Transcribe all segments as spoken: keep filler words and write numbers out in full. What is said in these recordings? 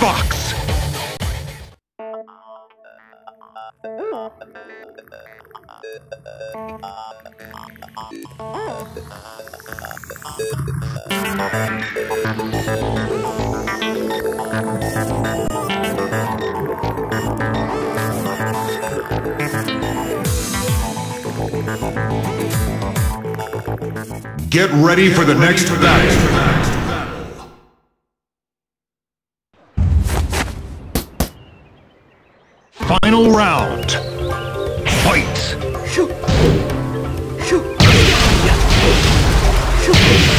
Fox! Get ready for the next battle. Final round. Fight! Shoot! Shoot! Shoot!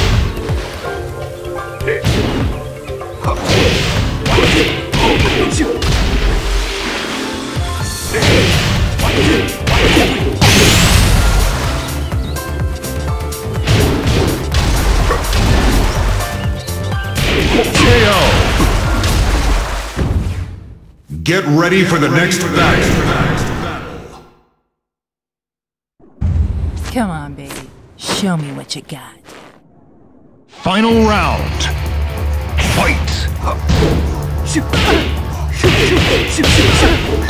K O! Get ready for the next battle. Come on, baby. Show me what you got. Final round. Fight! Shoot! Shoot! Shoot! Shoot! Shoot!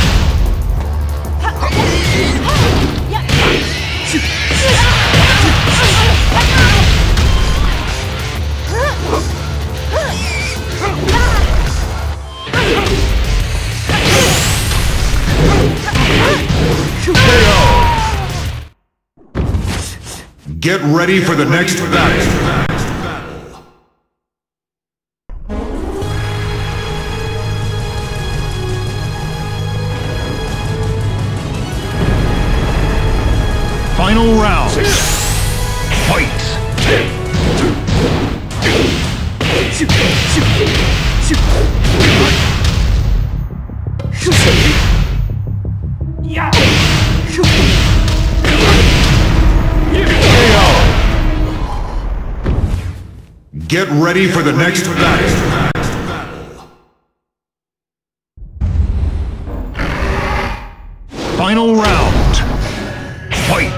Get ready for the next battle. Final round. Fight! Shoot! Shoot! Shoot! Shoot! Yeah! Shoot! Get ready for the next battle. Final round. Fight!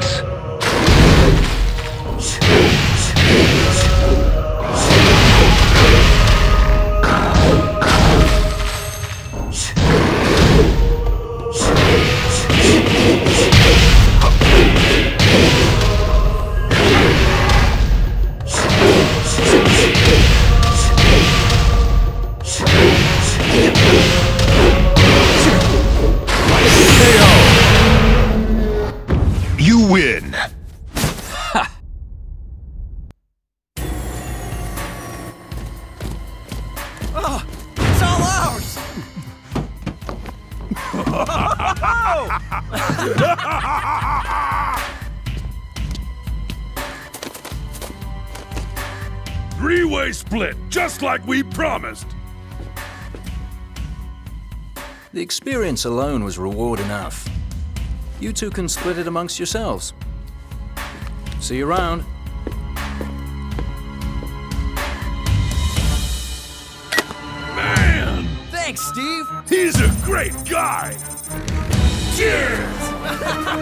You win! Ha! Oh, it's all ours! Three-way split, just like we promised! The experience alone was reward enough. You two can split it amongst yourselves. See you around. Man! Thanks, Steve! He's a great guy! Cheers!